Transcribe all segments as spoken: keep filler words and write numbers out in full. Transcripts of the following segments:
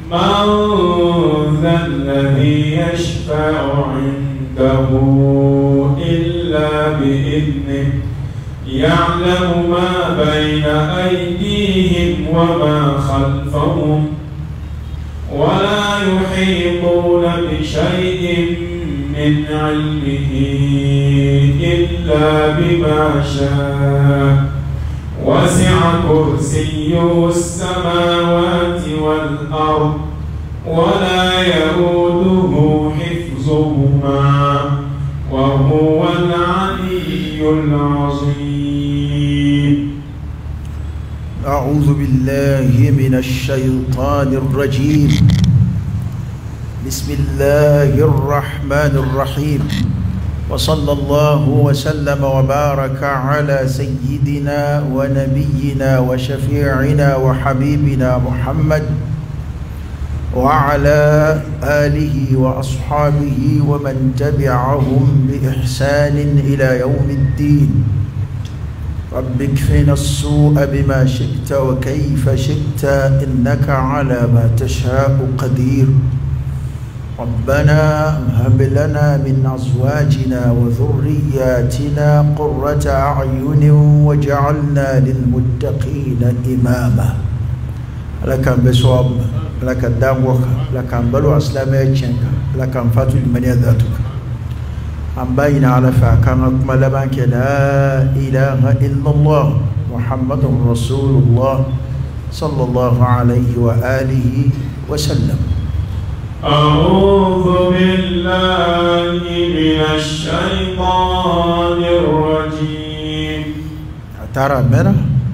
من ذا الذي يشفع عنده إلا بإذنه يعلم ما بين أيديهم وما خلفهم ولا يحيطون بشيء من علمه إلا بما شاء وسع كرسيه السماوات والأرض ولا يؤوده حفظهما وهو العلي العظيم. أعوذ بالله من الشيطان الرجيم. بسم الله الرحمن الرحيم. وصلى الله وسلم وبارك على سيدنا ونبينا وشفيعنا وحبيبنا محمد وعلى آله وأصحابه ومن تبعهم بإحسان إلى يوم الدين. رب اكفنا السوء بما شئت وكيف شئت إنك على ما تشاء قدير. ربنا هب لنا من أزواجنا وذرياتنا قرة أعين واجعلنا للمتقين إماما. لك بصواب لك الدعوة لك بلو أسلامي تشنك لك فاتو لمن ذاتك أم بين على فاكانك ملبانك لا إله إلا الله محمد رسول الله صلى الله عليه وآله وسلم. أعوذ بالله من الشيطان الرجيم. ترى منا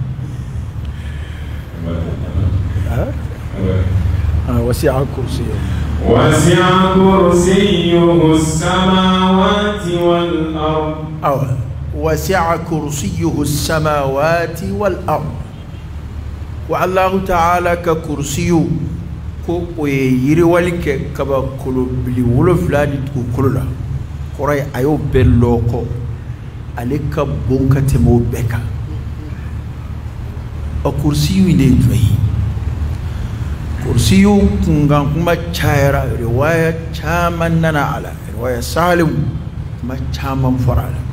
وسع كرسيه وسع كرسيه السماوات والأرض أو وسع كرسيه السماوات والأرض. والله تعالى ككرسيه ko yiri wali ke kaba kolo bili wolofla di ko kolo la koray ayo bello ko ale ka bonka temo beka o kursiyu inde joyi kursiyu kungan kuma chaira riwaya chaman nana ala riwaya salim kuma chaman farala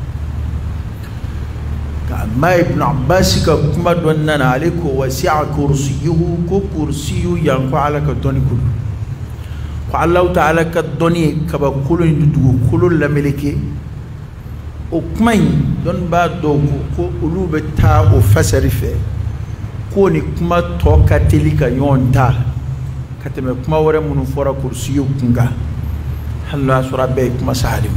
ما ابن عباس كما دوننا عليك وسع كرسيه كرسيه ينقع على كدوني كل فالله تعالى كدوني كبا كل ندو كل لملكي وكمن دون بعد كو قلوب تا وفسر فيه كوني كما توكا تلك يونتا كتم كما ورا من فورا كرسيه كنغا الله سورة بيك ما سالم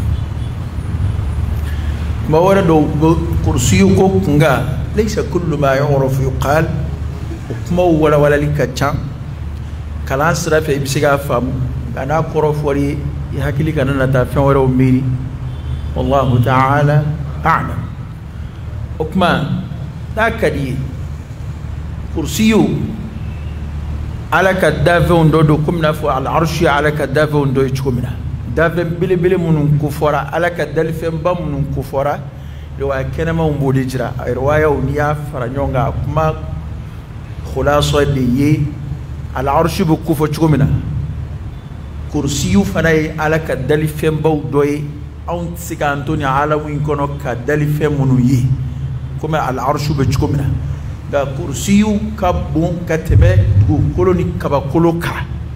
ما ورد كرسيكو كنغا ليس كل ما يعرف يقال وكما ولا ولا لك تشان كلام سرا في بسيغا فام انا كروف وري يحكي كان نتا فين ورا ميري والله تعالى اعلم. وكما تاكدي كرسيو على كدافون دو كم نفو على العرش على كدافون دو يچكمنا دافن بلي بلي من كفورا على كدلفن بام من كفورا رواية كنما ومبولجرا رواية ونيا فرانيونغا كما خلاصة دي على عرش بكوفو تشكمنا كرسيو فناي على كدلفن باو دوي أو تسيكا أنتوني على وين كونو كدلفن منوي كما على عرش بتشكمنا دا كرسيو كابون كتبه دو كولوني كبا كولوكا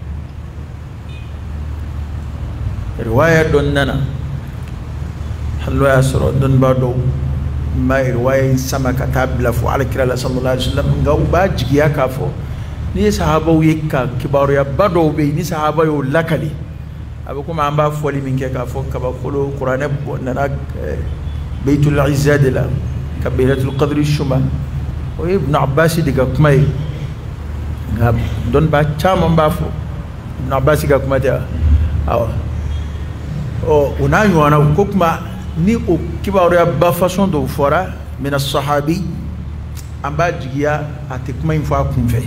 رواية دوننا حلو ياسر دون بادو ما رواية سما كتاب لفو على كلا صلى الله عليه وسلم غاو باج يا كافو ني صحابه ويكا كبار يا بادو بي ني صحابه يو لكلي ابوكم عم بافولي من كافو كبا كلو قران بوننا بيت العزاد لا كبيرة القدر الشما وابن عباس ديغا كماي غاب دون با تشام بافو ابن عباس ديغا كماي awa o una yona kokma ni o kibaru ya ba façon do fora min as-sahabi amba jiya atekma info kunfe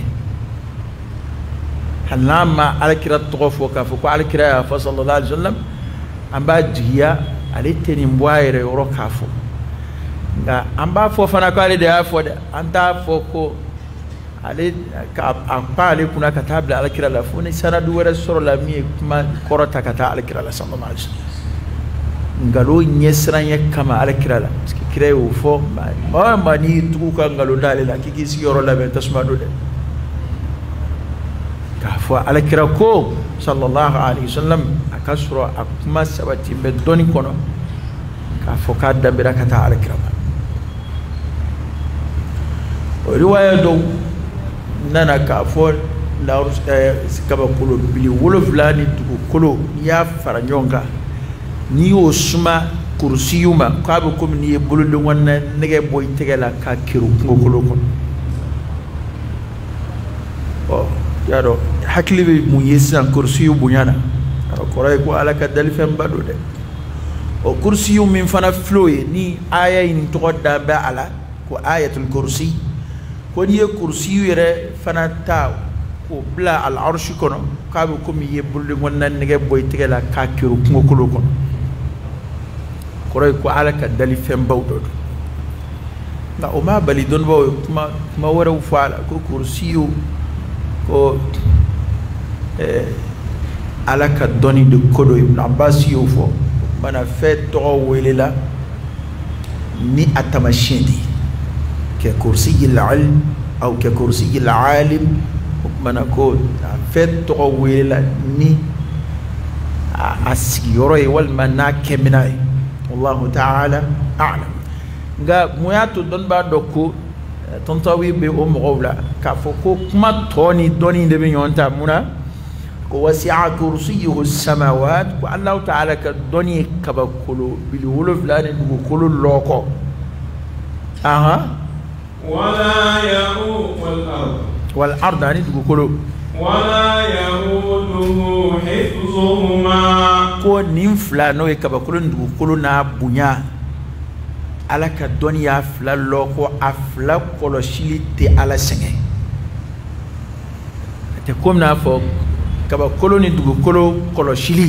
halama alkira tofo ka fo ko alkira ya fa sallallahu alaihi wasallam amba jiya aliteni mbwaire yoro kafo nga amba fo fana ko ale de afo de anta fo ko ale ka apa ale kuna ka tabla ala kira la funi sanadu wara soro la mi kuma korota ka ta ala kira la sallallahu alaihi wasallam ngalo nyesranya kama ala kira la ski kira yo fo ma ma ni tuku ka ngalo dale la kiki si yoro la ben tasma do de ka fo ala kira ko sallallahu alaihi wasallam akasro akuma sabati be doni kono ka fo ka dambira ka ta ala kira o riwaya do nana ka fo la kaba kolo bili wolo fulani dugu kolo ya fara nyonga ni o suma kursiyuma ka be ko ni bolo de wonna nege boy tegela ka kiru ngo kolo ko o yaro hakli be mu yesan kursiyu bunyana ko ray ko ala ka dal fem bado de o kursiyu min fana floye ni aya in to da ba ala ko ayatul kursi ko ni kursiyu yere fana ta ko bla al arsh kono ka be ko mi yebul wonna nege boy tegela ka kiru ngo kolo ko ko ray ko ala ka dal fem bawdo na o ma bali don bo ma ma wara fala ko kursiyu ko eh ala ka doni de kodo ibn abbas yofo mana fait to welela ni atamashidi ke kursi al-ilm aw ke kursi al-alim mana ko fait to welela ni asiyoro wal manake minai wallahu ta'ala a'lam nga moyato don ba dokko tontawi be o mogowla ka foko kuma toni doni de be nyonta muna ko wasi'a kursiyuhu as-samawat wa Allah ta'ala ka doni kabakulu bil wulflani dugo kulu loko aha wala ya'u wal ard wal ard ani dugo kulu wala ya'uduhu hifzuhuma ko nimfla no e kabakulu dugo kulu na bunya ala ka doniya fila loko afla koloshili te ala senge te kom na fo kaba koloni dugu kolo koloshili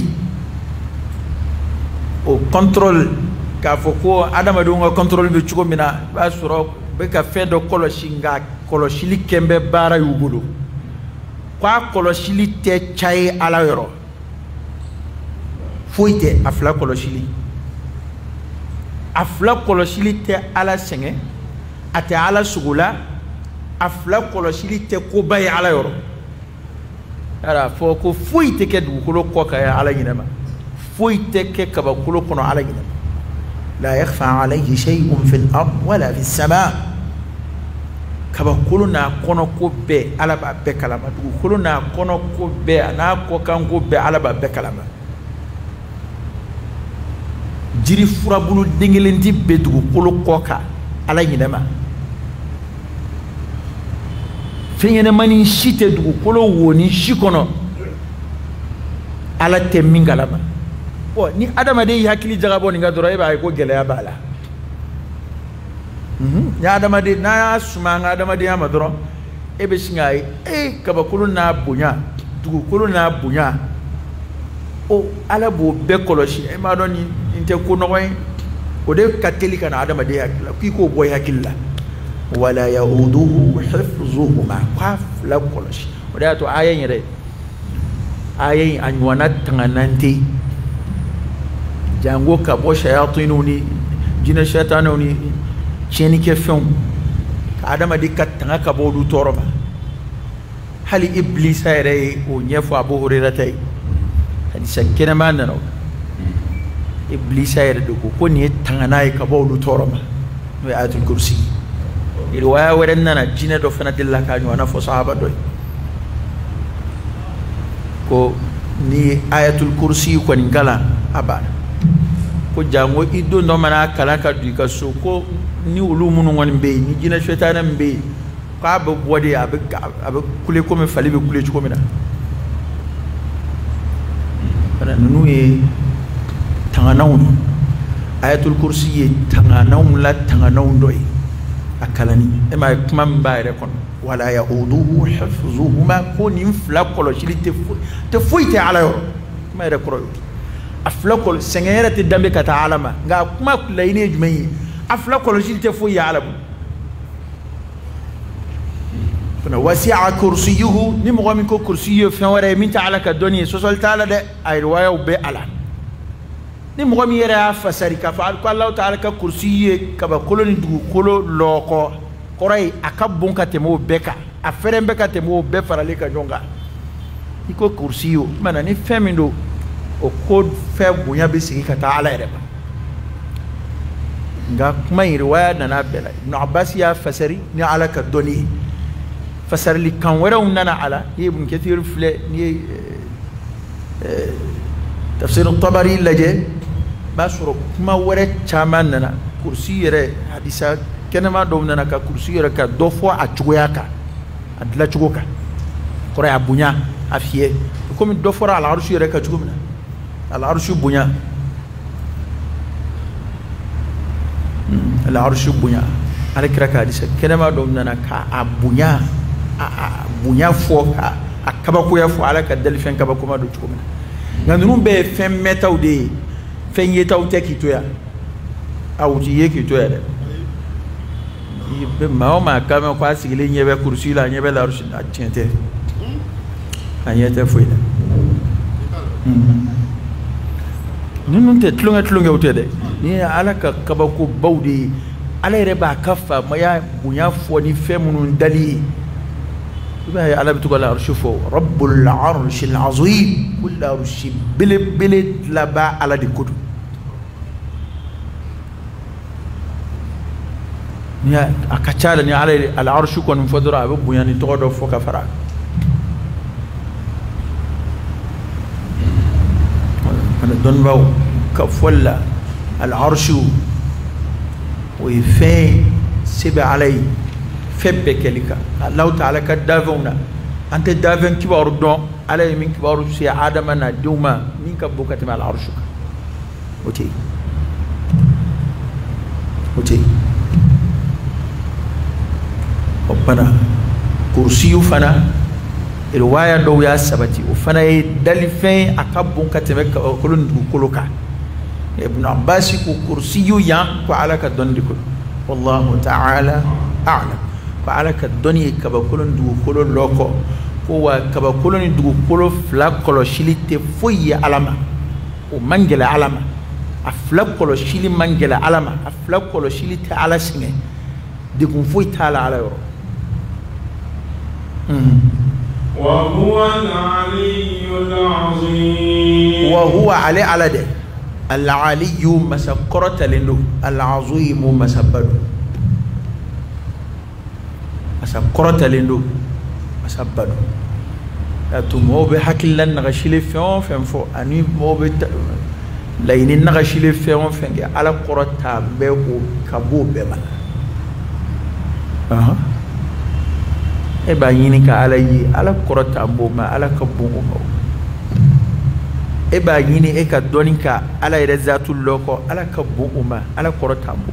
o control ka fo ko adama do nga control be chugo mina ba suro be ka fedo koloshinga koloshili kembe bara yugulo kwa koloshili te chai ala yoro foite afla koloshili afla koloshili te ala senge ate ala sugula afla koloshili te ko bay ala yoro ara fo ko fuite ke du ko ko ka ala yinama fuite ke ka ba ko kono ala yinama la yakhfa alayhi shay'un fil ard wala fis sama ka ba ko na kono ko be ala ba be kalama du ko na kono ko be na ko kan ko be ala ba be kalama jiri furabulu dengelenti bedugu kolo koka ala yinema fenyene mani shite dugu kolo woni shikono ala temmingalama o ni adama de hakili jagabo ni ngadoro e ba ko gele ya bala mhm ya adama de na suma nga adama de amadoro e be singai e kaba kolo na bunya dugu kolo na bunya o ala bo be koloshi e ma don inte ko noy o de kateli kana adama de hakila ki ko boy hakilla wala yauduhu hifzuhuma qaf la koloshi o da to ayen yere ayen anwana tangananti jango ka bo shayatinuni jina shaytanuni cheni ke fon adama de katanga ka bo du toroba hali iblis ayre o nyefo abu hurairah hadisa kena mana no iblis ayre do ko ni tangana e ka bawlu toroma no ayatul kursi riwaya warenna na jina do fana dilla ka ñu na fo sahaba do ko ni ayatul kursi ko ni ngala aba ko jango iddo no mana kala ka du ka so ko ni ulumunu ngon be ni jina shaytana be ka ba bodi abe abe kule ko me fali be kule ci ko mina nunu ye tanganaw ayatul kursi ye tanganaw la tanganaw doy akalani e ma kuma mbaare kon wala yauduhu hifzuhuma kun infla koloshili te fu te fuite ala yo kuma re koro afla kol sengere te dambe kata alama nga kuma layine jumay afla koloshili te fu ya ala wasi'a kursiyuhu ni mo mi ko kursiyu fen wara min ta ala ka doni so sol taala de ay riwaya be ala ni mo mi yera fasari ka fa ko Allah taala ka kursiyu ka ba koloni dugu kolo loko koray akabun ka temo beka a fere beka temo be farale ka jonga iko kursiyu mana ni femindo o ko fe bunya be sigi ka ta ala yere ba nga kuma riwaya nana bela ibn Abbas ya fasari ni ala ka doni fasar li kan wara nana ala ibn Kathir fle ni tafsir at-Tabari laje basuro kuma wara chaman nana kursi yere hadisa kenema do nana ka kursi yere ka do fo a chugoyaka adla chugoka kore abunya afie comme do fo ala arshi yere ka chugumna ala arshi bunya ala arshi bunya ala kiraka hadisa kenema do nana ka abunya a bunya fo ka akaba ko ya fo ala ka dal fen kaba kuma do chugumna ngandunu be fen metaw de fen yetaw tekito ya awuti yekito ya de be maoma kama kwa sigile nyebe kursi la nyebe la rushi a tiente anyete fo ida nunu te tlunga tlunga utede ni ala ka kaba ko bawdi ala reba kafa maya bunya fo ni femunun dali بهي على بتقول العرش فوق رب العرش العظيم كل عرش بل بل لبا على دي كتب يا أكتشال ني على العرش كون مفضرة أبو يعني تقعد فوق فرع أنا دون باو كفولا العرش ويفين سبع علي febbe kelika Allah ta'ala ka davona ante daven kibaru don ala min kibaru si adama na duma min ka bokati mal arshuka oti oti opana kursiyu fana riwaya do ya sabati o fana e dalifen akabun kateme kolon du koloka ibn Abbas ku kursiyu ya ko ala ka don dikul wallahu ta'ala a'lam ala ka doni kaba kolon dugu kolo loko ko wa kaba kolon dugu kolo fla kolo shilite foyi alama o mangela alama a fla kolo shili mangela alama a fla kolo shilite ala singe de kun foyi tala ala yoro wa huwa al-aliyyul azim wa huwa ali ala de al-aliyyu masaqqarata linu al-azim masabadu asa korotalen do asa badu atu mobe hakilan na gashile fion fen fo ani mobe layni na gashile fion fen ge ala korota be ko kabo be man aha e ba yini ka ala yi ala korota bo ma ala kabo mo e ba yini e ka donika ala ire zatul loko ala kabo ma ala korota bo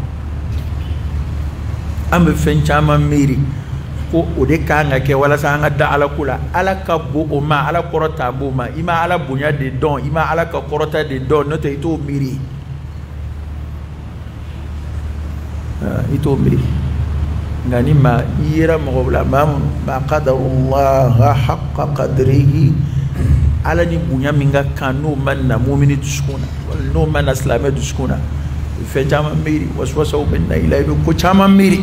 ambe fen chama miri ko ode ka nga ke wala sa nga da ala kula ala ka bo o ma ala korota bo ma ima ala bunya de don ima ala ka korota de don no te ito miri ah ito miri ngani ma yira mo bla mam ma qadarullah haqqa qadrihi ala ni bunya minga kanu man na mu'mini tuskuna wal no man aslama tuskuna fe chama miri waswasa ubenna ila ko chama miri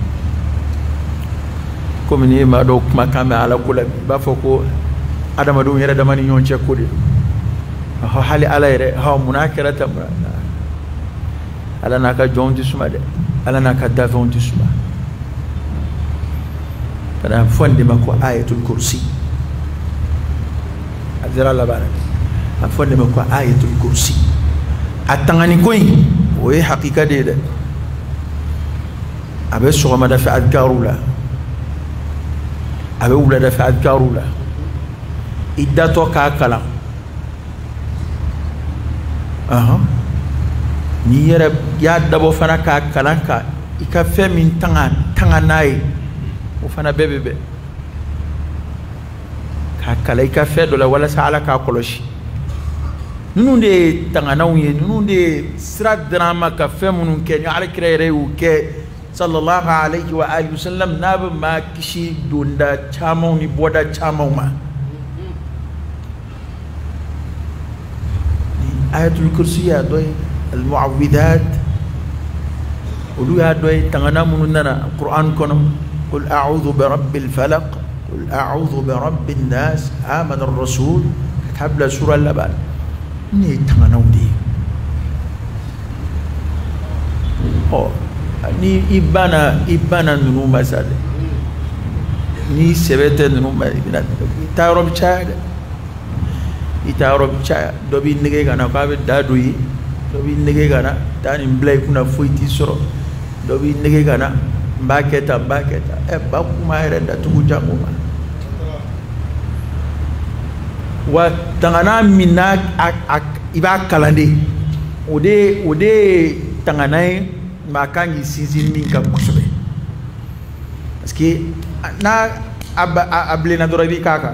comme ni ma do kuma kame ala kula ba foko adama do yere dama ni nyonche kudi ha hali ala yere ha munakara ta ala naka jonti suma de ala naka davonti suma kana fonde mako ayatul kursi azira la barak fonde mako ayatul kursi atangani koyi o e hakika de de abe sogoma da fa adkarula abe wula da fa adkarula iddato ka kala aha ni yere ya dabo fana ka kala ka ika fe min tanga tanga nai o fana bebe be ka kala ika fe do la wala sala ka koloshi nunu de tanga naw ye nunu de sira drama ka fe munun ke ni ala kirere u ke sallallahu alaihi wa alihi wasallam nabi ma kishi donda chamo ni boda chamo ma ayatul kursi ya doy al muawwidat ulu ya doy tangana mununa Quran kono qul a'udhu bi rabbil falaq qul a'udhu bi rabbin nas amana ar-rasul habla surah al-laban ni tangana udi oh ni ibana ibana nunu masale ni sebete nunu ma ibina ta rob chaade ita rob cha do bi nege gana ba be dadu yi do bi nege gana tani mblay kuna foiti soro do bi nege gana mbaketa mbaketa e ba kuma renda tugu jangu ma wa tangana minna iba kalande ode ode tangana makangi sizin min ka kusobe parce que na able na dorabi kaka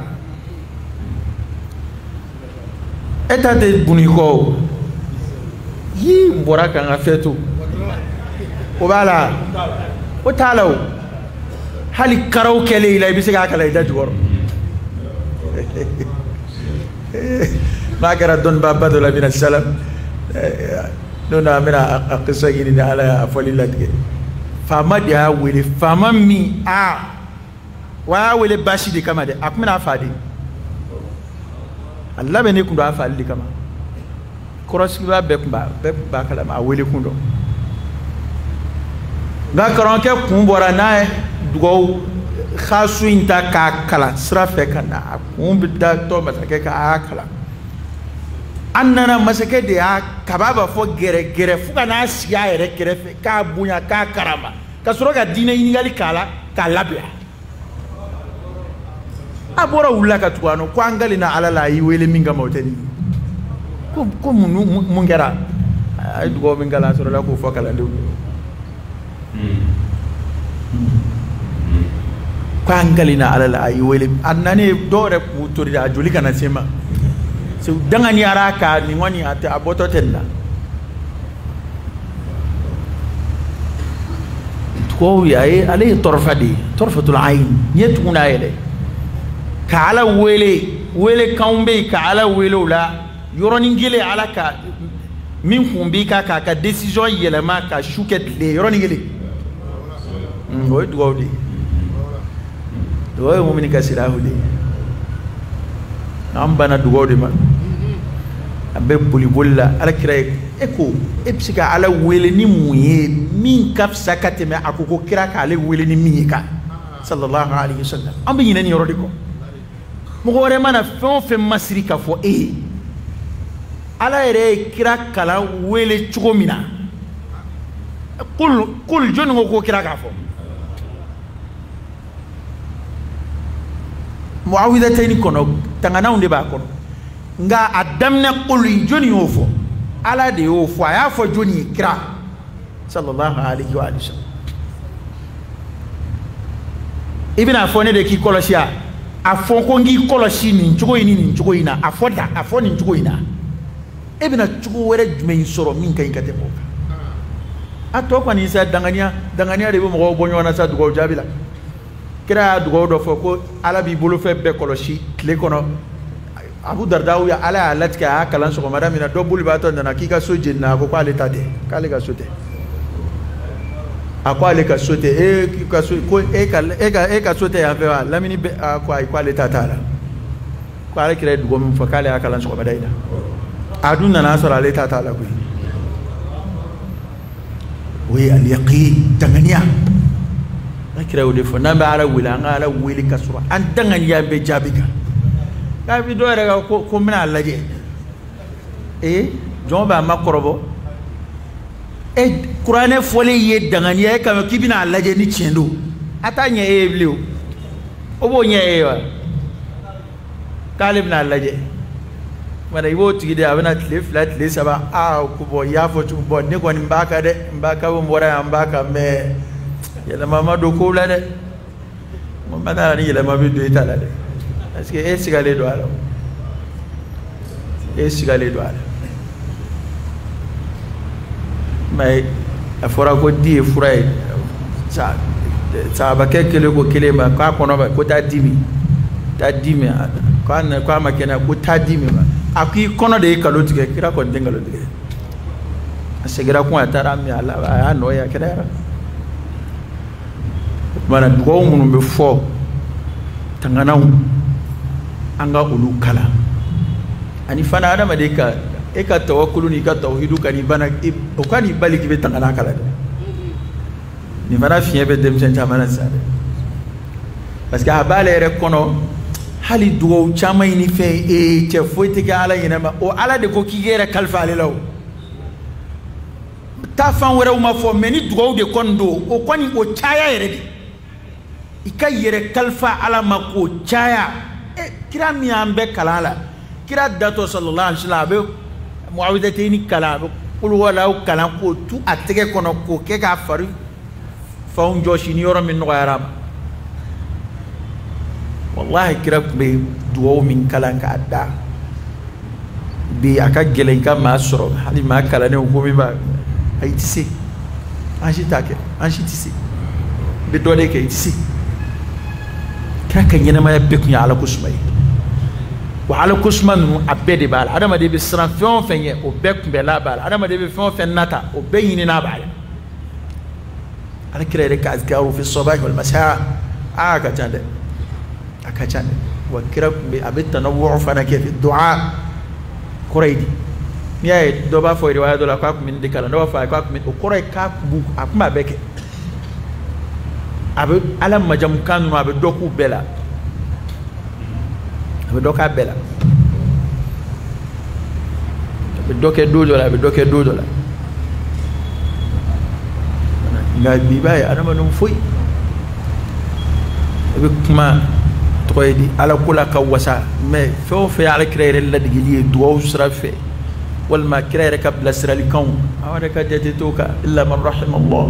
etate buniko yi mbora kan afetu o bala o talaw hali karaw kele ila bisiga kala ida jor ma kara don baba do la bin salam nuna mina aqisa gini ala afalilat ke fama dia wele fama mi a wa wele bashi de kama de akmina fadi Allah bene kundo afali kama koroski ba be ba be ba kala ma wele kundo ga karon ke kumbora na dugo khasu inta ka kala srafe kana kumbita to masake ka kala annana masake de ya kababa fo gere gere fuka na siya ere kerefe ka bunya ka karama ka soro ka dine inigali kala ka labia abora wula ka tuano ko angali na alala yi wele minga mawteni ko ko mungera ay dugo mingala soro la ko fokala lew ko angali na alala yi wele annane dore ku torida joli kana sema so dangani araka ni wani ate aboto tella ko yayi alay torfadi torfatul ayn yetuna yele kala wele wele kaumbe kala wele la yoroni ngile alaka min kumbi ka ka decision yele ma ka shuket le yoroni ngile ngoy duwdi doy mu'min ka sirahu de ambana duwdi ma abe boli bolla ala kira eko epsika ala wele ni muye min kafsa kateme akoko kira ka ale wele ni mika sallallahu alaihi wasallam ambe nyina ni yorodi ko mo gore mana fon fe masrika fo e ala ere kira kala wele chugomina kul kul jonu ko kira ka fo muawidatayn kono tangana unde ba kono nga adamna qul joni ofo ala de ofo aya fo joni kira sallallahu alaihi wa sallam ibina afone de ki kolosia afon ko ngi kolosi ni nchugo ini ni nchugo ina afoda afoni nchugo ina ibina chugo were jume soro min kan kate ko ato kwa ni sa dangania dangania de mo bonyo na sa dugo jabila kira dugo do fo ko ala bi bolo fe be kolosi kle kono Abu Darda ya ala alatka kalan so madam ina double baton na kika soje na ko kwale tade kale ka sote akwale ka sote e ka so ko e ka e ka e ka sote ya fe wa lamini akwa kwale tatala kwale kire dugo mun fa kale kalan so madam ina aduna na sara le tatala ko wi al yaqin tangania akira wode fo na ba ala wila ngala wili kasura an tangania be jabika ka bi do rega ko ko mina laje e jomba makorobo e qur'ane fole ye dangani e kam kibina laje ni chendo atanye e bleu obo nye e wa kalibna laje wala ibo tigide abana tle flat le saba a ko bo ya fo tu bo ne ko ni mbaka de mbaka bo mbora mbaka me yela mama do ko la de mo madara ni yela mabi do itala de parce que est sigalé do ala est sigalé do ala mais afora ko di furay sa sahaba ke kele ko kele ma ka kono ba ko ta dimi ta dimi ko na ko ma kena ko ta dimi ma aki kono de kalo tige kira ko den kalo tige asegira ko atara mi ala ya no ya kera mana dugo mun be fo tanganaw anga ulu kala ani fana adama de ka e ka tawakkulu ni ka tauhidu kan ibana o kan ibali ki be tangana kala ni fana fiye be dem sen chamana sare parce que abale re kono hali dugo chama ni fe e che foite ga ala yina ma o ala de ko ki gere kalfa ale law ta fan were uma fo meni dugo de kondo o koni o chaya yere di ika yere kalfa ala ma ko chaya e kira mi ambe kalala kira dato sallallahu alaihi wasallam be muawidataini kala kul wala kala ko tu atege kono ko ke ga fari faun joshi ni yoro min no yaram wallahi kira be duwo min kala ka adda bi aka gelen ka masro hali ma kala ne ko mi ba ay tisi anji take anji tisi be dole ke tisi kira kan yana ma yabbe kun ya ala kusmai wa ala kusman abede bal adama de be sran fon fenye o bek be la bal adama de be fon fen nata o be yini na bal ala kira de ka azkaru fi sabah wal masa aka tande aka tande wa kira be abet tanawwu fana ke fi du'a quraidi niya do ba fo riwaya do la ka min de kala do fa ka min o quray ka bu akuma beke abe ala majam kanu abe doku bela abe doka bela abe doke dodo la abe doke dodo la nga bibaye adama num foy abe kuma toydi ala kula ka wasa mais fo fe ala créer la digili do usra fe wal ma créer ka blasra li kaw awada ka jatituka illa man rahima allah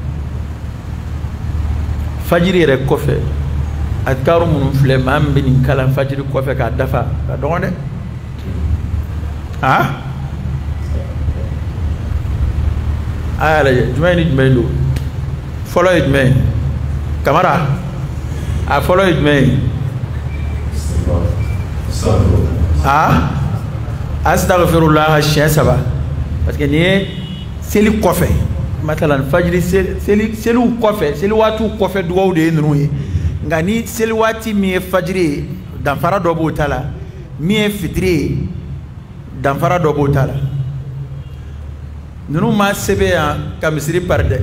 fajiri re kofe adkaru mun fle mam bin kala fajiri kofe ka dafa ka donde ha ala jumani jumelo follow it man camera a follow it man ha astaghfirullah shay saba parce que ni seli kofe matalan fajiri seli seli kofe seli watu kofe duwaw de nunu ye ngani seli wati mi fajiri dan fara do botala mi fitri dan fara do botala nunu ma sebe ya kamisiri parde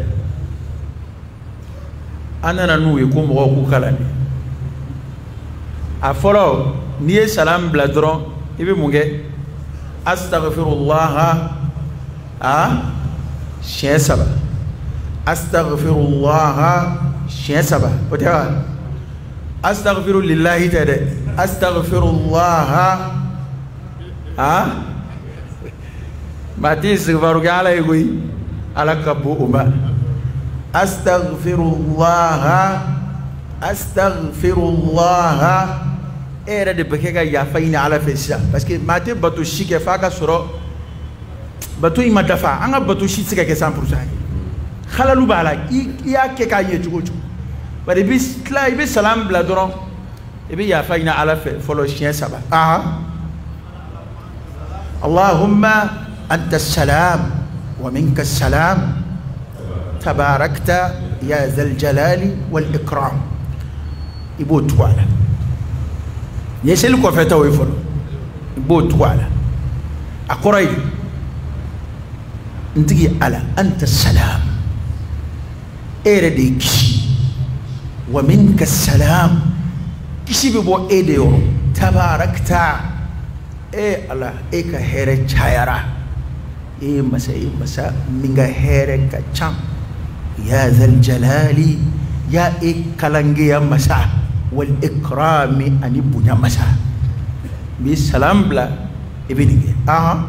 anana nu ye ko mo ko kala ni a folo ni salam bladron ibe munge astaghfirullah a shay saba astaghfirullah shay saba otawa astaghfiru lillahi ta'ala astaghfirullah ha mati istighfaru gala yugui ala kabu uma astaghfirullah astaghfirullah era de bekega ya faina ala fesa parce que mati batu shike faka soro batu ima dafa anga batu shi sika ke cent pour cent khalalu bala ya ke ka ye jugo jugo bari bis kla ibe salam bla doron ibe ya faina ala fe folo chien saba aha allahumma anta salam wa minka salam tabarakta ya zal jalali wal ikram ibo twala yesel ko feta way folo ibo twala akoray ntigi ala anta salam ere de kishi wa minka salam kishi be bo ede yo tabarakta e ala e ka here chayara e masa e masa minga here ka cham ya zal jalali ya e kalange ya masa wal ikrami ani bunya masa bi salam bla ibinige aha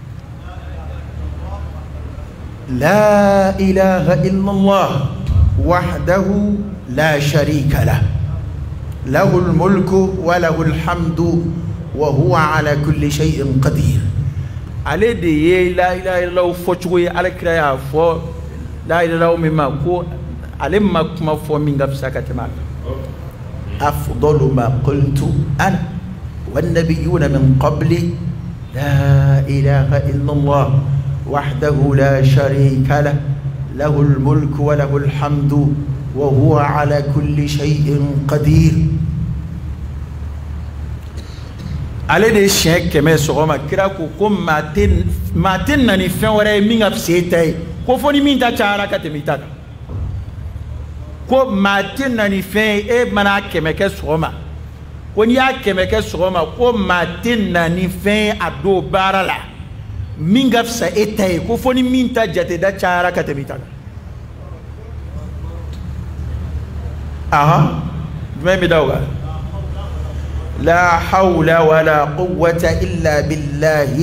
لا إله إلا الله وحده لا شريك له له الملك وله الحمد وهو على كل شيء قدير على دي لا إله إلا الله فوتشوي على كرايا فو لا إله إلا الله مما كو alemma kuma fo min gafsa katama afdalu ma qultu ana wan nabiyuna min qabli la ilaha illa Allah wahdahu la sharika lahu lahul mulku wa lahul hamdu wa huwa ala kulli shay'in qadir. Ale de siɲɛ kɛmɛ sɔgɔma kira ko ko maa tɛ maa tɛ na ni fɛn wɛrɛ ye min ka fisa e ta ye ko fo ni min ta cayara ka tɛmɛ i ta kan ko maa tɛ na ni fɛn ye e mana kɛmɛ kɛ sɔgɔma ko n'i y'a kɛmɛ kɛ sɔgɔma ko maa tɛ na ni fɛn ye a don baara la min ka fisa e ta ye ko fo ni min ta jate da cayara ka tɛmɛ i ta kan. aha jumɛn bɛ da o kan. لا حول ولا قوة إلا بالله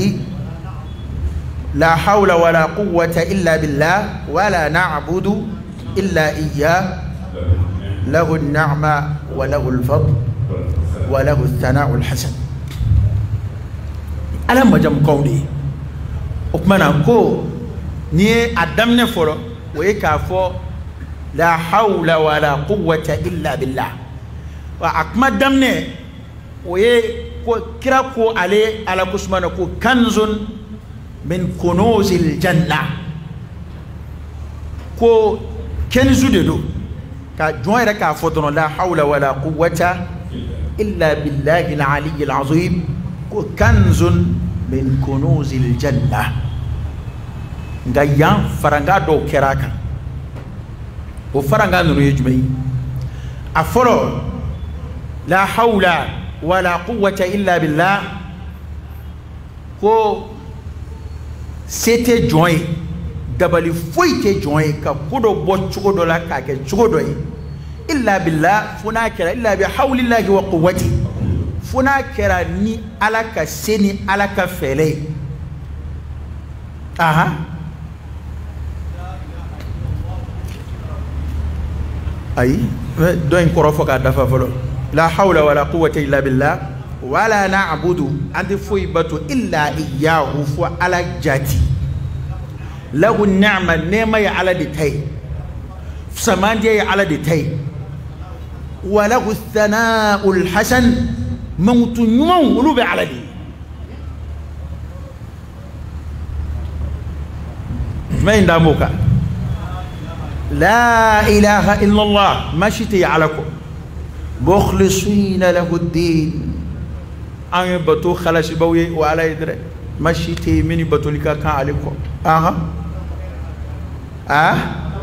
لا حول ولا قوة إلا بالله ولا نعبد إلا إياه له النعمة وله الفضل وله الثناء الحسن. ألم جم قولي أكمنا كو ني أدم نفر ويكافو لا حول ولا قوة إلا بالله وأكمل دمني oye ko kira ko ale ala kusmana ko kanzun min kunuzil janna ko kenzu de do ka joyere ka fodono la hawla wala quwwata illa billahi al-ali al-azim ko kanzun min kunuzil janna ngaya faranga do keraka o faranga no yejumai aforo la hawla wala quwwata illa billah ko c'était join dabali foite join ka kodo bo chugodo la ka ke chugodo illa billah funa kera illa bi hawlillahi wa quwwati funa kera ni alaka seni alaka fele aha ay do en korofo ka dafa folo لا حول ولا قوة إلا بالله ولا نعبد أنت فويبة إلا إياه فعلى جاتي له النعمة نعمة على دتي سمان دي على دتي وله الثناء الحسن موت يوم ولو على دي ما يندموك لا إله إلا الله ما شتي علىكم مخلصين له الدين أنا بتو خلاص بوي وعلى يدري ماشي تي مني بتو لك كان عليكم أها أه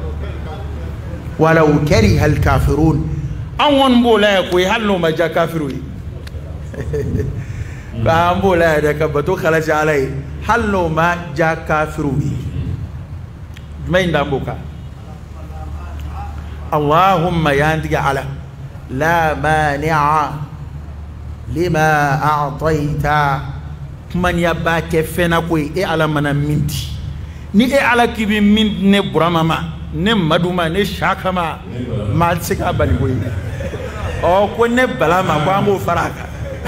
ولو كره الكافرون أون بولا يكوي هلو ما جا كافروي بام بولا يدك بتو خلاص علي هلو ما جا كافروي ما يندموك اللهم يندق على لا مانع لما أعطيت من يباك فينكوي إيه على من منتي ني إيه على كيبي من نبرما ما نمدوما نشاكما ما تسكا بالكوي أو كون نبلا ما بامو فراكا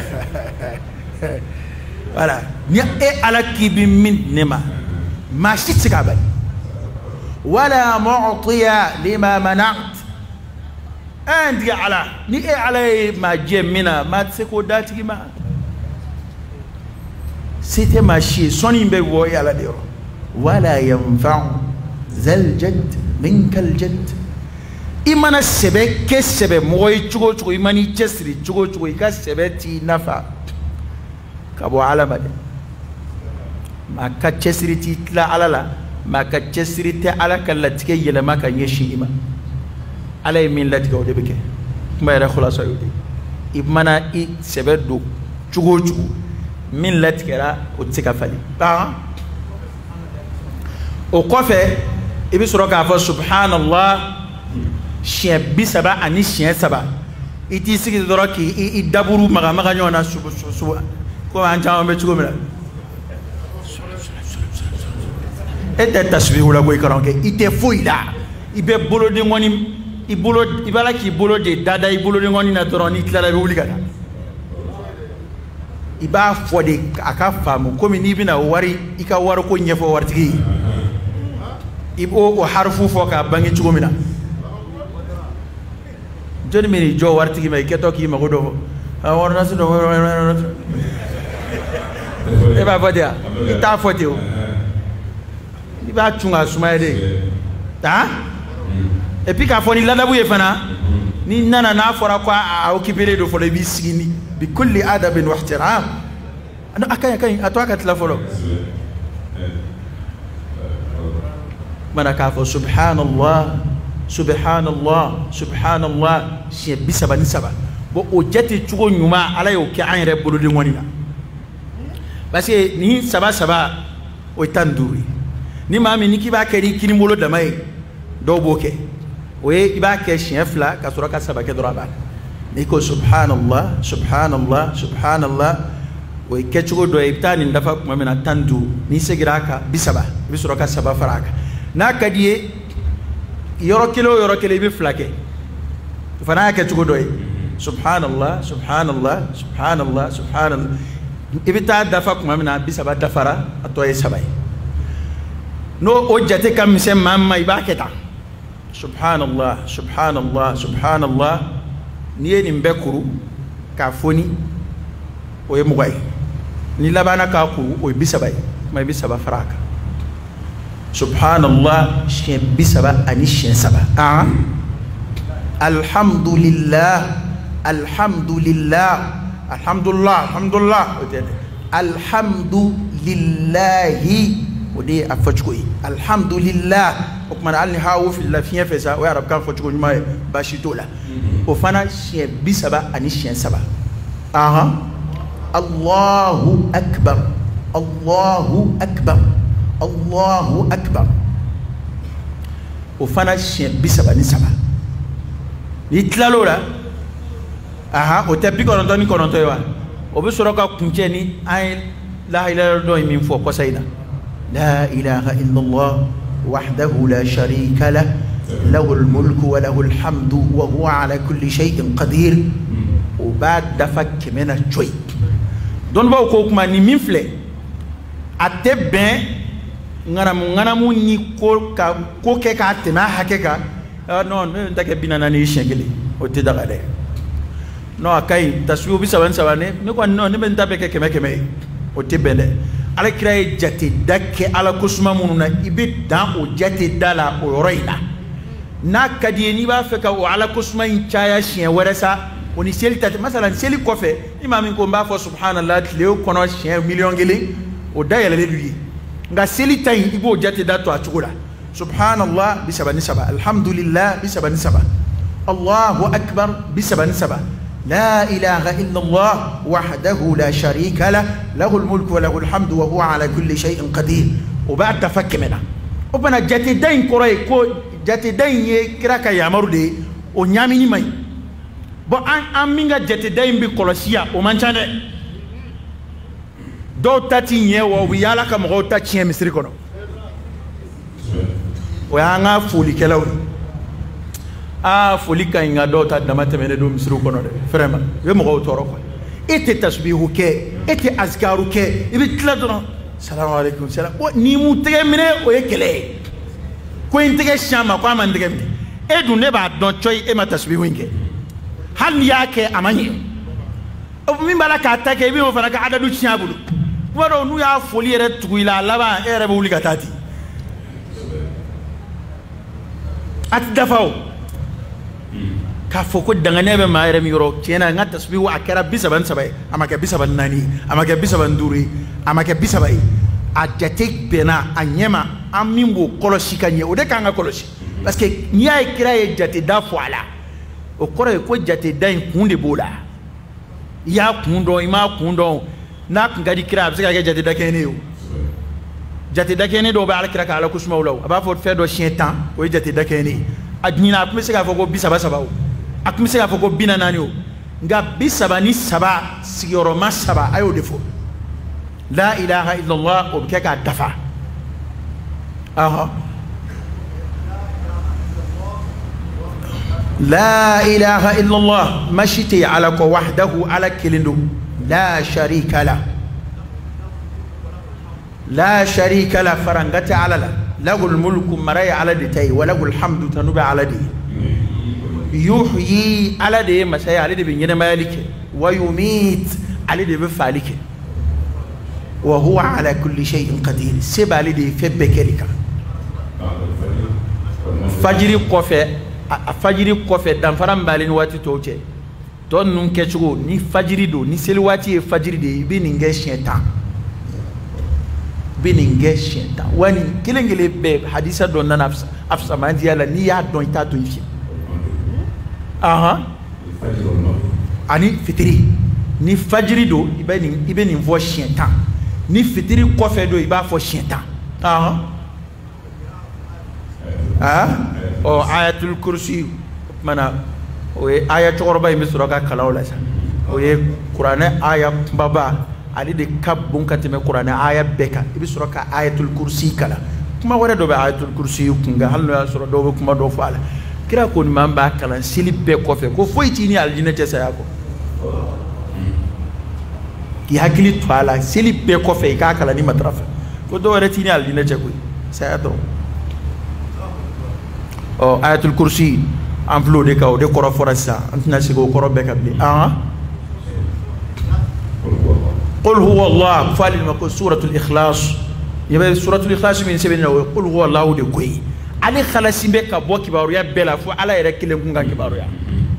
ولا ني إيه على كيبي من نما ما تسكا بالي ولا معطي لما منعت عندي على ني على ما جمنا ما تسكو داتي ما سيتي ماشي سوني بيوي على ديرو ولا ينفع ذا الجد منك الجد إيمانا سبب كسبب موي تشوغو تشوغو إيماني تسري تشوغو تشوغو كسبب تي نفع كابو على مدى ما كتسري تي تلا على لا ما كتسري تي على كلا تكي يلما كان يشي إيمان على يمين لا تقول بك ما يرى خلاص يودي إبمنا إي سبدو تشوغو تشوغو من لا تكرا وتكفلي آه وقفة إبي سرقة عفوا سبحان الله شيء بسبع أني شيء سبع إتي سكت دراكي إدبرو مغا مغا نيونا سب سب سب كم أنجام بتشوفه ملا إتى تسبيح ولا بوي كرانك إتى فويلا إبي بولو دينغوني إبولو إبالا كي بولو دي دادا إبولو دينغوني ناتوراني تلا بيقولي كذا iba fode aka famu komi ni bina wari ika waro ko nyefo wartigi ibo o harfu foka bangi chugomina joni meni jo wartigi may keto ki mago do warna su do e ba fadia ita fadio ni ba tunga sumayde ta et puis ka foni ladabu ye fana ni nana na fora kwa a occupé do fo le bisini bi kulli adabin wa ihtiram ana akay akay atwa ka tla folo mana ka fo subhanallah subhanallah subhanallah shi bisaba ni saba bo o jati tugo nyuma ala yo ki an re bolo de ngoni na parce que ni saba saba o tanduri ni mami ni ki ba keri kini molo da mai do boke o e iba ke chien fla ka sura ka saba ke do raba ni ko subhanallah subhanallah subhanallah o e ke tugo do e tani ndafa kuma mena tandu ni segira ka bisaba bisura ka saba faraka na kadiye yoro kilo yoro kilo bi flake fana ke tugo do e subhanallah subhanallah subhanallah subhanallah ibita dafa kuma mina bisaba dafara atoye sabai no o jate kam se mamma ibaketa subhanallah subhanallah subhanallah ni ni mbekuru ka foni o ye mugay ni labana ka ku o bisabai mai bisaba faraka subhanallah shin bisaba ani shin saba ah alhamdulillah alhamdulillah alhamdulillah alhamdulillah alhamdulillahi ودي أفجكوي الحمد لله وكمان علني هاو في الله فين فيسا ويعرف كان فجكوي ما باشيتولا وفنا شيء بسبب أني شيء سبب آها الله أكبر الله أكبر الله أكبر وفنا شيء بسبب أني سبب نتلالولا آها وتبي كونتوني كونتويوا وبسرعة كنتني أي لا إله إلا الله من فوق سيدا لا إله إلا الله وحده لا شريك له له الملك وله الحمد وهو على كل شيء قدير وبعد دفك من الشوي دون باو كوكما ني مينفلي اتبن ngaramu ngaramu ni ko ka ko ke ka tema hakeka non ndake binana ni shengeli o te daga de no akai tasbihu bi saban sabane ni ko non ni ben tabe ke keme keme o te bele ala kiraye jate dakke ala kusuma mununa ibe dan o jate dala o roina na kadiye ni ba fe ka o ala kusuma in chaya chien weresa oni seli tat masalan seli kofe imam ko mba fo subhanallah le ko no chien million gele o dayele le lui nga seli tay ibo jate dato a chukula subhanallah bi sabani saba alhamdulillah bi sabani saba allahu akbar bi sabani saba لا إله إلا الله وحده لا شريك له له الملك وله الحمد وهو على كل شيء قدير وبعد تفك منها وبنا جاتي دين كوراي كو جاتي دين كراكا يامر دي ونياميني ماي بو ان امينغا جاتي دين بي كولوسيا او مانشاندي دو تاتي نيو ويالا كام غو تاتي مصري كونو ويانا فولي كلاوي ah foli ka inga dota damate mene do misru kono de vraiment we mo go toro ko ete tasbihu ke ete azkaru ke ibi tladro assalamu alaykum salam o ni mu tege mine o yekele ko intege shama ko man tege mine e du ne ba don choy e ma tasbihu nge hal yake amanye o mi bala ka take bi mo fana ka adadu chiabulu waro nu ya foli re tuila laba e re buli gatati at dafao ka foko dangane be ma yere mi yoro kena nga tasbihu akara bisaban sabai amaka bisaban nani amaka bisaban duri amaka bisabai a jatek bena anyema amimbo koloshi kanye o de kanga koloshi parce que niya ikira ye jate da foala o koro ko jate da kunde bola ya kundo ima kundo na ngadi kira absika ke jate da kene yo jate da kene do ba ala kira ka ala kusma wulaw aba fo fe do chien temps o jate da kene adnina kumsika foko bisaba sabao akumisega foko bina nani o nga bisaba ni saba sigoro masaba ayo defo la ilaha illa allah o keka dafa aha la ilaha illa allah mashiti ala ko wahdahu ala kilindu la sharika la la sharika la farangata ala la lahu almulku maraya ala ditai wa lahu alhamdu tanuba ala di yuhyi ala de masaya ale de be nyene malike wa yumit ale de be falike wa huwa ala kulli shay'in qadir seba ale de fe bekelika fajiri kofe a fajiri kofe dan faram balin wati toche don nun ke chugo ni fajiri do ni seli wati e fajiri de be ninge shenta be ninge shenta wani kilengele be hadisa don nan afsa afsa mandi yala ni ya don ita don fi aha ani fitiri ni fajiri do ibe ni ibe ni vo shenta ni fitiri kofe do iba fo shenta aha ah o ayatul kursi mana o ayatul qorba mi suraka kalawla sa o ye qur'ana aya baba ali de kabun katime qur'ana aya beka ibi suraka ayatul kursi kala kuma wara do be ayatul kursi kunga halno ya sura do kuma do fala kira ko ni mamba kala sili be ko fe ko foyti ni aljina te saya ko ki hakili twala sili be ko fe ka kala ni matrafa ko do wara tini aljina te ko saya do o ayatul kursi amplo de kaw de koro forasa antina sigo koro be kabli ah qul huwa allah falil mako suratul ikhlas yabe suratul ikhlas min sebena qul huwa allah de koy ali khalasi be ka bo kibaru ya bela fu ala ere kile kunga kibaru ya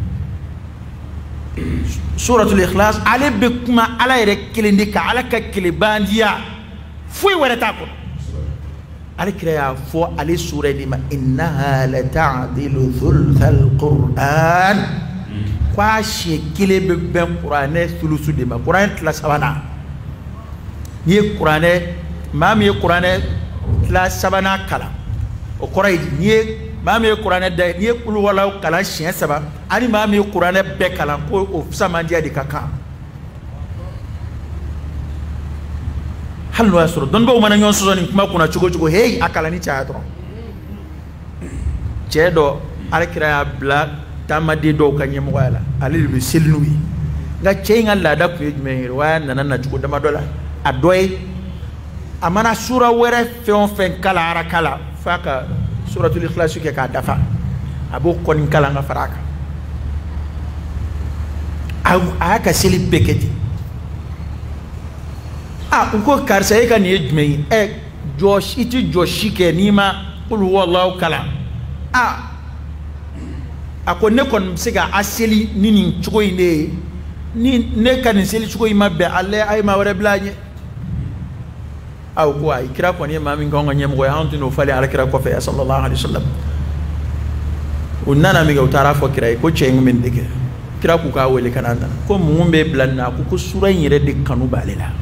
suratul ikhlas ali be kuma ala ere kile ndika ala ka kile bandiya fu wala tako ali kreya fo ali sura lima innaha la ta'dilu thuluthal qur'an kwa shi kile be ben qur'ane thuluthu de ma qur'an tla sabana ni qur'ane mami qur'ane tla sabana kala o qoray ni mami qur'ane da ni kulu wala kala shi saba ani mami qur'ane be kala ko o samandia de kaka hallo asro don ba umana nyon sozoni kuma kuna chugo chugo hey akala ni cha atro chedo alkira bla tamade do kanye mwala alil bi silnui nga chenga la da ku yejme wa nana na chugo dama dola adoy amana sura were feon fen kala ara kala faka suratul ikhlas ke ka dafa abu kon kala nga faraka aka sili beketi ah uko karsa e kan yejme e josh iti joshi ke nima qul huwallahu kala ah akone kon siga aseli nini chugo inde ni ne kan seli chugo imabbe alle ay ma wara blaje aw ko ay kira ko ni mami ngonga nyem go hantu no fali ala kira ko fe sallallahu alaihi wasallam unana mi ga utara fo kira ko cheng min dike kira ku ka wele kananda ko mumbe blanna ku ko sura yire de kanu balela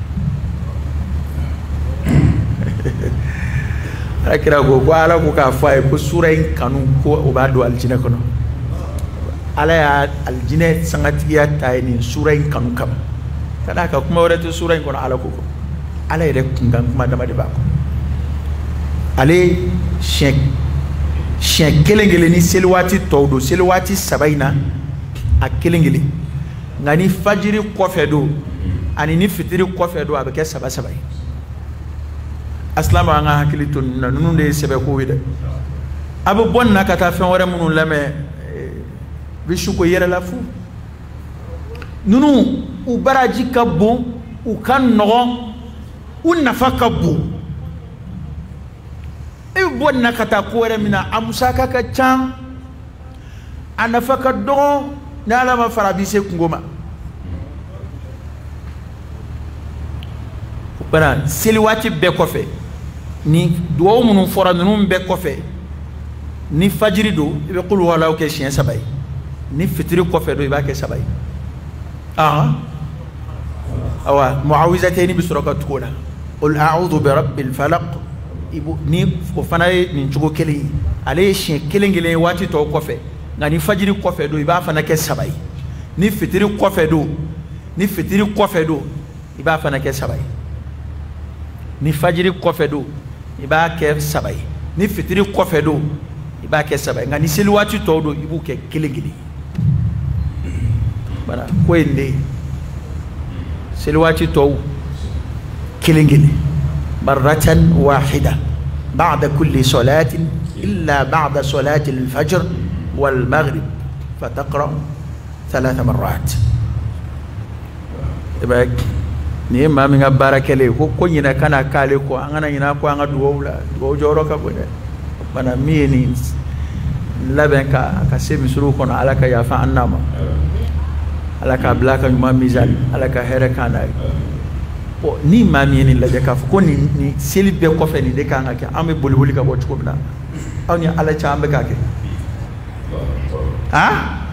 akira go ko ala ku ka fa ko sura in kanu ko obado aljina kono ala ya aljina sangatiya tayni sura in kanu kam kada ka kuma warata sura in kono ala ko ala ire kungan kuma dama de bako ale shek shek kelengele ni selwati tawdo selwati sabaina a kelengele ngani fajiri kofedo ani ni fitiri kofedo abeke saba sabai aslama anga hakilito nunu de sebe ko wida abu bonna kata fen wara munun lame bishu ko yere la fu nunu u baraji kabbo u kan no u nafaka bu e bonna kata ko wara mina amusaka ka chan anafaka do na la ma farabise ngoma bana seliwati be kofe ni duwaw munun fora nunun be kofe ni fajiri do ibe qul wala ke chien sabay ni fitri kofe do iba ke sabay ah awa muawizatayn bi surakat kula qul a'udhu bi rabbil falaq ibu ni ko fanay ni chugo keli ale chien kelengele wati to kofe ngani fajiri kofe do iba fana ke sabay ni fitri kofe do ni fitri kofe do iba fana ke sabay ni fajiri kofedo iba ke sabay ni fitiri kofedo iba ke sabay ngani selwati todo ibu ke kelengili bana ko ende selwati to kelengili marratan wahida ba'da kulli salatin illa ba'da salati al-fajr wal maghrib فتقرأ ثلاث مرات إباك نيم ما من بارك له كو كونينا كنا كاليكو أنا ينا كو أنا دوولا دو جورو كبوده بنا ميني لبن كا كسيم سروكون على كيا فانما على كبلاك يوم ميزان على كهركانا ni mami ni la jaka ko ni ni selibe ko fe ni de kan ka am boli boli ka bo ko bina aw ni ala cha ambe ka ke ha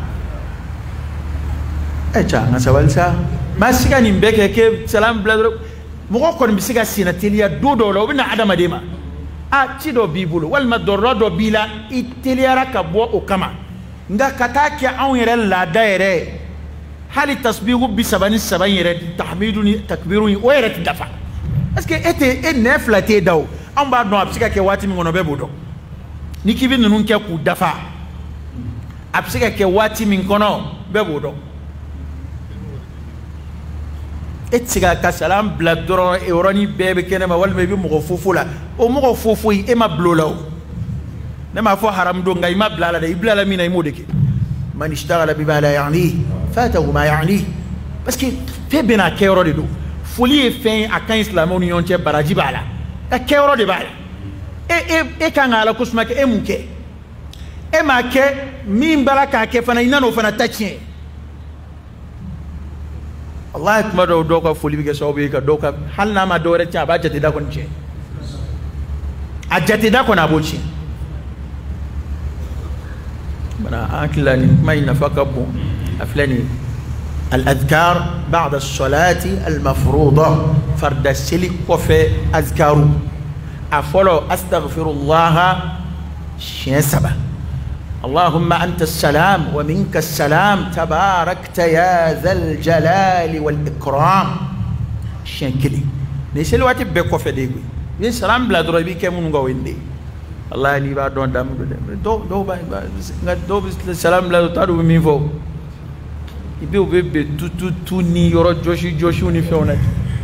e cha nga sawal sa ma siga ni mbeke ke salam bladro mo ko ko ni siga sina telia do do lo bina adama de ma a ti do bibulu wal madorro do bila iteliara ka bo o kama nga kataki aw yere la daire hali tasbihu bi sabani saban yere tahmiduni takbiruni o yere dafa est-ce que était e neflate daw am ba no apsika ke wati mi ngono be bodo ni kibi nunu ke ku dafa apsika ke wati mi ngono be bodo etiga ka salam bladoro e oroni bebe kene ma wal me bi mo fofula o mo fofo e ma blolaw ne ma fo haram do ngay ma blala de iblala mi nay modeke man ishtaghala bima la ya'ni فاته ما يعنيه بس كي في بنا كيرو دي دو فولي فين اكان اسلامون يونتي براجي بالا كيرو دي بالا اي اي اي كان على كسمك اي مونكي اي ما كي مين بركه كي فانا ينانو فانا تاتشي الله اكبر دوكا فولي بيك سوبي كا دوكا حالنا ما دوري تشا با جتي دا كون تشي اجتي دا كون ابوشي بنا اكلاني ما ينفقبو أفلاني الأذكار بعد الصلاة المفروضة فرد السلك وفي أذكار أفولو أستغفر الله شنسبة اللهم أنت السلام ومنك السلام تباركت يا ذا الجلال والإكرام شنكلي نسأل وقت بكو في ديكوي السلام بلا دربي كمون غوين دي الله ني با دون دام دو دو با دو السلام بلا تارو مين فو ibe obebe tutu tuni yoro joshi joshi uni feona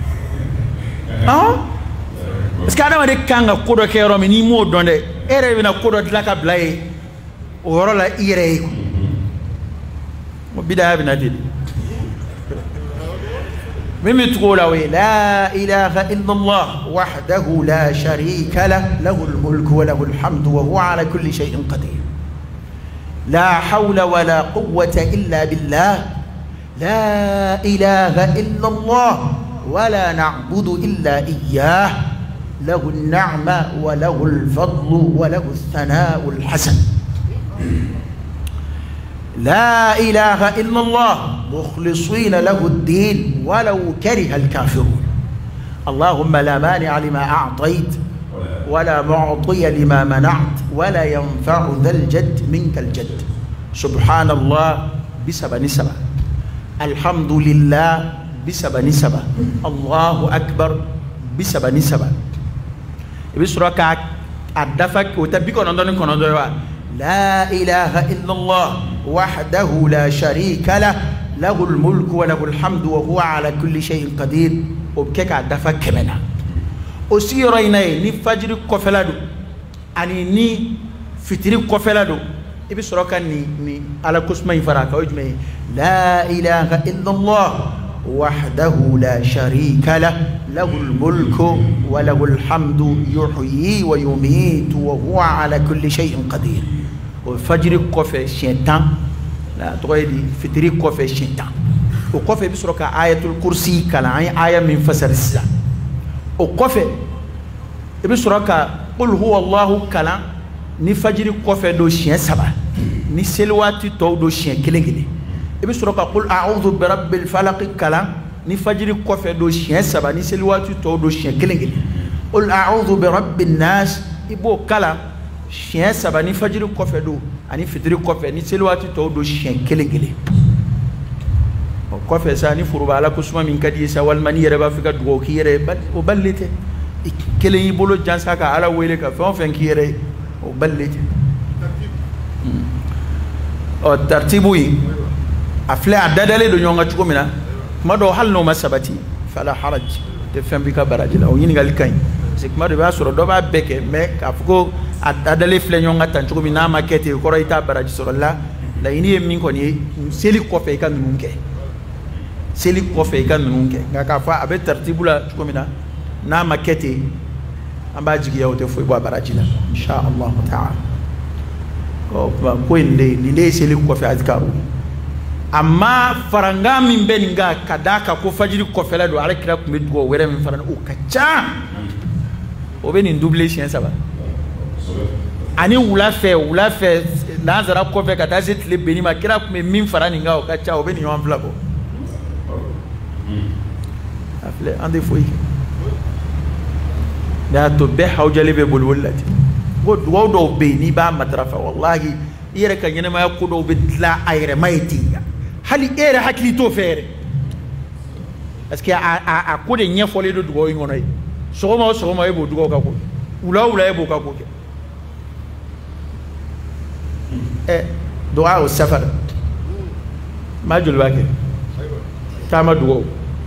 ah skada ma de kanga kodo kero mi ni mo donde ere bina kodo tlaka blay o yoro la ire ko mo bida bina did mimi tqula wa la ilaha illa allah wahdahu la sharika lahu lahul mulku wa lahul hamdu wa huwa ala kulli shay'in qadir la hawla wa la quwwata illa billah لا إله إلا الله ولا نعبد إلا إياه له النعمة وله الفضل وله الثناء الحسن لا إله إلا الله مخلصين له الدين ولو كره الكافرون اللهم لا مانع لما أعطيت ولا معطي لما منعت ولا ينفع ذا الجد منك الجد سبحان الله بسبب نسبة الحمد لله بسبب نسبة الله أكبر بسبب نسبة بسرعة أدفك وتبيكون عندنا كنا دوا لا إله إلا الله وحده لا شريك له له الملك وله الحمد وهو على كل شيء قدير وبكك أدفك كمنا أسيرينا نفجر كفلادو أني ني فتري كفلادو ibi soroka ni ni ala kusma faraka ujme la ilaha illa allah wahdahu la sharika lah lahul mulku wa lahul hamdu yuhyi wa yumiitu wa huwa ala kulli shay'in qadir o fajri kofe shaitan la toydi fitri kofe shaitan o kofe ibi soroka ayatul kursi kala ay aya min fasar sisa o kofe ibi soroka qul huwa allah kala ni fajri kofe do shien saba ni selwati to do shien kelengele ibi soroka qul a'udhu bi rabbil falaq kala ni fajri kofe do shien saba ni selwati to do shien kelengele qul a'udhu bi rabbin nas ibo kala shien saba ni fajri kofe do ani fitri kofe ni selwati to do shien kelengele o kofe sa ni furuba ala kusuma min kadi sa wal mani yere ba fika dugo ki yere o ballete kelen yi bolo jansa ka ala wele ka fon fen ki yere o ballete o tartibu yi afla adadale do nyonga chukomina mado hal no masabati fala haraj te fen bi ka baraji la o yini gal kan sikma do ba soro do ba beke me ka fuko adadale fle nyonga tan chukomina makete ko roita baraji soro la laɲini ye min kɔni ye seli kɔfɛ i ka ninnu kɛ seli kɔfɛ i ka ninnu kɛ nka k'a fɔ a bɛ taritibu la cogo min na n'a ma kɛ ten an b'a jigiya o tɛ foyi bɔ a baraji la insha Allah ta'ala ɔ ko in de nin de ye seli kɔfɛ azikaru amma faranga min bɛ nin kan ka d'a kan ko fajiri kɔfɛla don ale kira tun bɛ dugawu wɛrɛ min fana o ka ca o bɛ nin double siɲɛ saba ani wula fɛ wula fɛ nanzara kɔfɛ ka taa se tile benni ma kira tun bɛ min fara nin kan o ka ca o bɛ nin ɲɔgɔn fila bɔ a filɛ an tɛ foyi kɛ ne y'a to bɛɛ hawujalen bɛ boliboli la ten ko dugawu dɔw bɛ yen n'i b'a matarafa walahi i yɛrɛ ka ɲɛnɛmaya ko dɔw bɛ dilan a yɛrɛ ma ye ten hali e yɛrɛ hakili t'o fɛ yɛrɛ parce que a a a ko de ɲɛfɔlen don dugawu in kɔnɔ ye sɔgɔma o sɔgɔma e b'o dugawu ka ko wula o wula e b'o ka ko kɛ ɛ dugawu safar maa joli b'a kɛ taama dugawu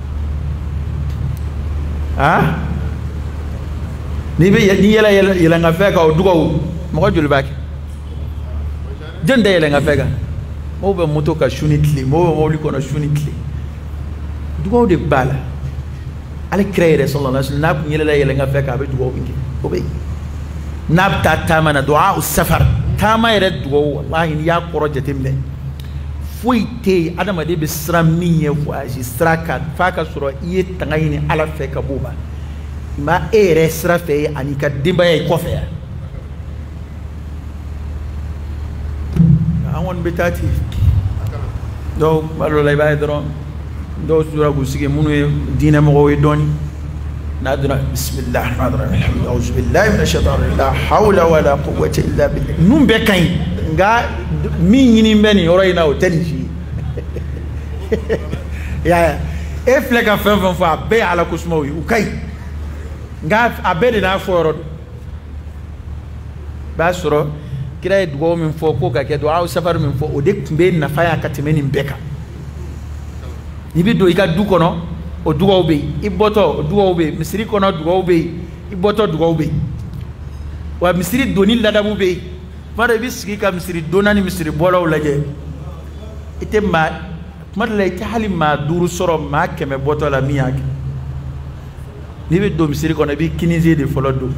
ah n'i bɛ n'i yɛlɛ yɛlɛnkanfɛn kan o dugawu mɔgɔ joli b'a kɛ jɔn tɛ yɛlɛnkanfɛn kan mɔgɔw bɛ moto kan su ni tile mɔgɔw bɛ mɔbili kɔnɔ su ni tile dugawu de b'a la ale kira yɛrɛ sallallahu alaihi wasallam n'a kun yɛlɛla yɛlɛnkanfɛn kan a bɛ dugawu min kɛ o bɛ yen n'a bɛ taa taama na dugawu safar taama yɛrɛ dugawu walahi n'i y'a kɔrɔ jateminɛ foyi tɛ yen adamaden bɛ siran min ye voyage sira kan f'a ka sɔrɔ i ye tanga ɲini ala fɛ ka b'o ma ma e yɛrɛ sira fɛ ani ka denbaya ye kɔfɛ yan an kɔni bɛ taa ten dɔw kuma dɔw la i b'a ye dɔrɔn dɔw tora k'u sigi minnu ye diinɛ mɔgɔw ye dɔɔnin n'a donna bisimilahi rahmani rahim auzubillahi minash shaitani rajim la hawla wala quwwata illa billah ninnu bɛɛ ka ɲi nka min ɲini bɛ nin yɔrɔ in na o tɛ nin si ye y'a ye e filɛ ka fɛn fɛn fɔ a bɛɛ ye ala ko sumaw ye u ka ɲi nka a bɛɛ de n'a fɔ yɔrɔ don b'a sɔrɔ kira ye dugawu min fɔ ko ka kɛ dugawu safari min fɔ o de tun bɛ nafa yan ka tɛmɛ nin bɛɛ kan n'i bɛ don i ka du kɔnɔ o dugawu bɛ yen i bɔtɔ o dugawu bɛ yen misiri kɔnɔ dugawu bɛ yen i bɔtɔ dugawu bɛ yen wa misiri donni ladamu bɛ yen tuma dɔ i bɛ sigi ka misiri donna ni misiri bɔlaw lajɛ i tɛ maa tuma dɔ la i tɛ hali maa duuru sɔrɔ maa kɛmɛ bɔtɔ la min y'a kɛ n'i bɛ don misiri kɔnɔ i bɛ kinize de fɔlɔ don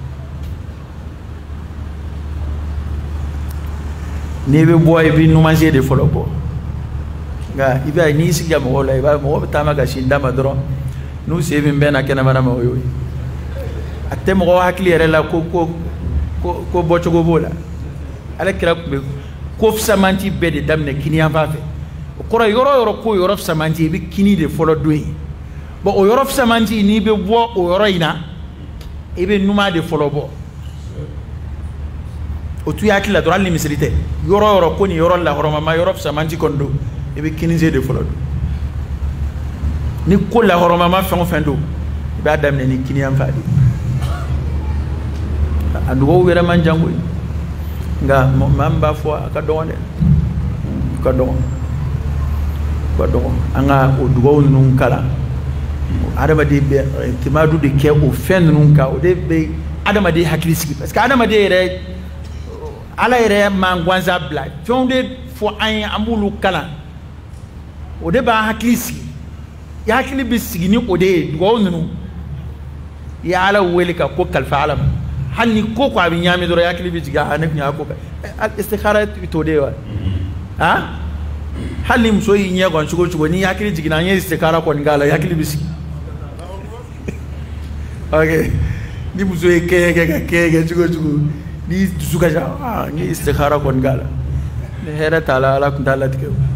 n'i bɛ bɔ i bɛ numanze de fɔlɔ bɔ nka i b'a ye n'i sigira mɔgɔw la i b'a ye mɔgɔw bɛ taama ka sin d'a ma dɔrɔn n'u sen min bɛ na kɛnɛmana ma o y'o ye a tɛ mɔgɔw hakili yɛrɛ la ko ko ko ko bɔcogo b'o la ale kira tun bɛ ko fisamanti bɛɛ de daminɛ kini yanfan fɛ o kɔrɔ yɔrɔ o yɔrɔ ko yɔrɔ fisamanti i bɛ kini de fɔlɔ don yen bon o yɔrɔ fisamanti n'i bɛ bɔ o yɔrɔ in na i bɛ numan de fɔlɔ bɔ o tu hakili la dɔrɔn hali ni misiri tɛ yɔrɔ o yɔrɔ ko nin yɔrɔ lahɔrɔmama yɔrɔ fisamanti kɔni don i bɛ kinize de fɔlɔ don ni ko lahɔrɔmama fɛn o fɛn don i b'a daminɛ ni kini yanfan de a dugawu yɛrɛ man jan koyi nka maa min b'a fɔ a ka dɔgɔn dɛ a ka dɔgɔn a ka dɔgɔn an ka o dugawu ninnu kalan adamaden bɛ temadu de kɛ o fɛn ninnu kan o de bɛ adamaden hakili sigi parce que adamaden yɛrɛ ala yɛrɛ man gansan bila fɛnw de fɔ an ye an b'olu kalan o de b'an hakili sigi i hakili bɛ sigi ni o de ye dugawu ninnu i ye ala wele ka ko kalifa ala ma hali ni ko ko a bɛ ɲaami dɔrɔn i hakili bɛ jigin a ne tun y'a ko kɛ istikhara t'o de ye wa han hali ni muso y'i ɲɛ gan cogo o cogo ni hakili jiginna an ye istikhara kɔni k'a la i hakili bɛ sigi ok ni muso ye kɛɲɛ kɛ ka kɛɲɛ kɛ cogo o cogo ni dusu ka ca ah n ye istikhara kɔni k'a la ni hɛrɛ t'a la ala tun t'a latigɛ o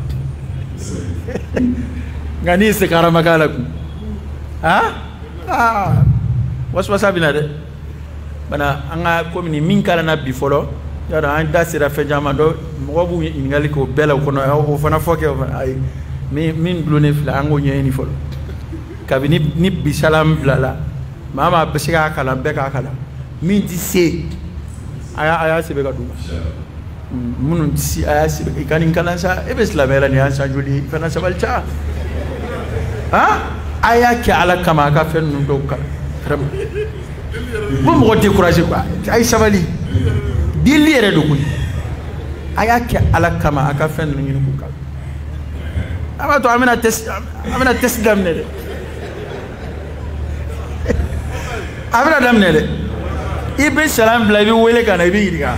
nka ni istikhara ma k'a la kun han ah wasuwasa bɛ na dɛ bana an ka komi nin min kalan na bi fɔlɔ y'a dɔn an da sera fɛn caman dɔ mɔgɔw b'u ɲininkali kɛ o bɛɛ la o kɔnɔ o fana fɔ kɛ o fana ayi min min dulonnen filɛ an k'o ɲɛɲini fɔlɔ kabini ni bisalam bilala maa maa bɛ se k'a kalan bɛɛ k'a kalan min ti se a y'a a y'a sɛbɛn ka d'u ma minnu ti se a y'a sɛbɛn i ka nin kalan sa e bɛ silamɛya la nin y'an san joli i fana sabali ca han a y'a kɛ ala kama a ka fɛn ninnu dɔw kalan vraiment ko mɔgɔ découragé quoi a ye sabali dili yɛrɛ don koyi aya ke ala kama aka fen ni ku ka ama to amina test amina test dam ne de amina dam ne de ibe salam bla bi wele kana bi yiga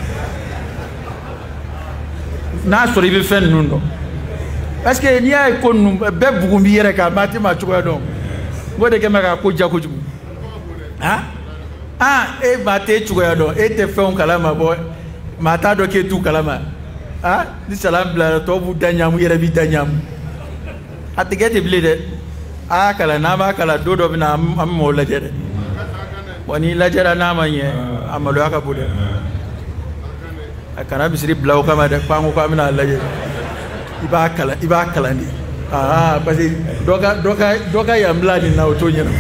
na so ibe fen nundo parce que ni ay ko num be bugu bi yere ka mati ma chuko do ngode ke maka ko jako jugu ha ah e mate chuko do e te fe on kala ma boy mata do ke tu kala ma ah ni salam bla to bu danyam yere bi danyam atigete blede ah kala na ma kala do do bina am mo la jere wani la jara na ma ye amalo aka bude akana bisiri bla ko ma de pangu ko amina la jere iba kala iba kala ni ah parce que doka doka doka ya mlani na oto nyana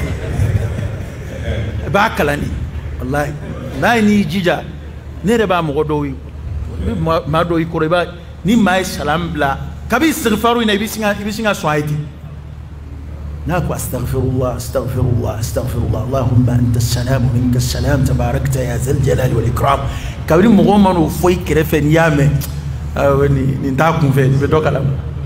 iba kala ni wallahi na ni jija ne re ba mo do wi ma do yi ko ba ni mai salam bla kabi istighfaru ina bisinga bisinga swaiti ناكو استغفر الله استغفر الله استغفر الله اللهم انت السلام ومنك السلام تباركت يا ذا الجلال والاكرام كابري مغومن وفوي كرفن يامه وني نتاكم في بدوكلام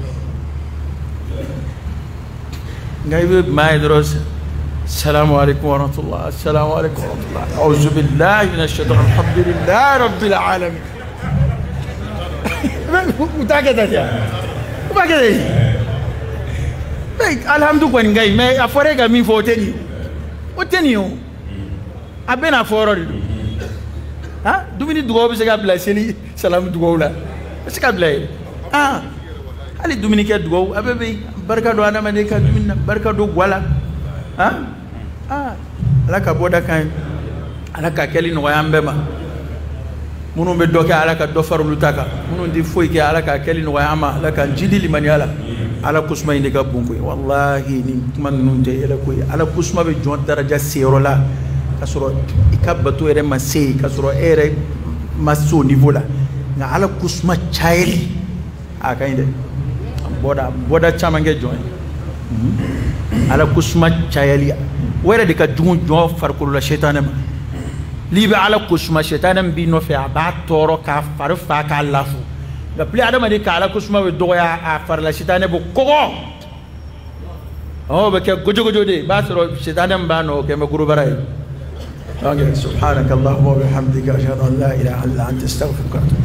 غايب ما يدرس السلام عليكم ورحمه الله السلام عليكم ورحمه الله اعوذ بالله من الشيطان الحمد لله رب العالمين متاكد يا متاكد alhamdu ko ngai me afore ga mi foteni oteni o abena foro do ha dumini dugo be se ga bla seli salam dugo la se ga bla ah ali dumini ke dugo abebe barka do ana mane ka dumina barka do wala ha ah ala ka boda kan ala ka keli no yambe ma munu be doke ala ka do farulu taka munu di foy ke ala ka keli no yama ala ka jidi limani ala ala kusma inde ka bunko wallahi ni man nunte ela ko ala kusma be jon daraja serola kasoro ikabatu ere masei kasoro ere maso niveau la nga ala kusma chaeli akainde boda boda chamange jon ala kusma chaeli wera de ka jungu jon farkulu la shaytanam libe ala kusma shaytanam bi no fe aba toro ka farfa ka lafu ga pli adama di kala kusma be doya a farla shitane bu kogo oh be ke gojo gojo de ba soro shitane ba no ke me guru baray okay subhanakallahumma wa bihamdika ashhadu an la ilaha illa anta astaghfiruka